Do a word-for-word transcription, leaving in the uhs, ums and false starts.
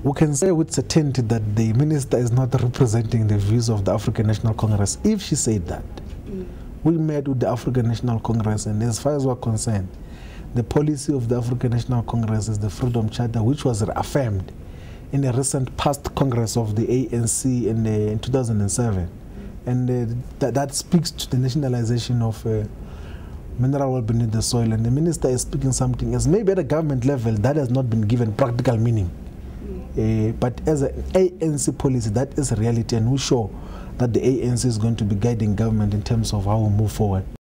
we can say with certainty that the minister is not representing the views of the African National Congress. If she said that, mm. we met with the African National Congress, and as far as we're concerned, the policy of the African National Congress is the Freedom Charter, which was affirmed in a recent past Congress of the A N C in, uh, in two thousand seven. And uh, that, that speaks to the nationalization of uh, mineral wealth beneath the soil. And the minister is speaking something else. Maybe at a government level, that has not been given practical meaning. Uh, but as an A N C policy, that is a reality, and we're sure that the A N C is going to be guiding government in terms of how we move forward.